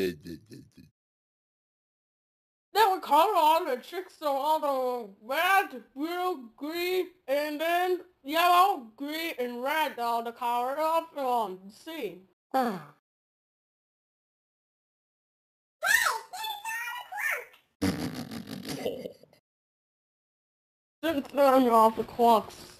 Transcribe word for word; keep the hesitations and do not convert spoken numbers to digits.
Then we color all the chicks are all the red, blue, green, and then yellow, green, and red all the color of um sea. Didn't turn off the clocks.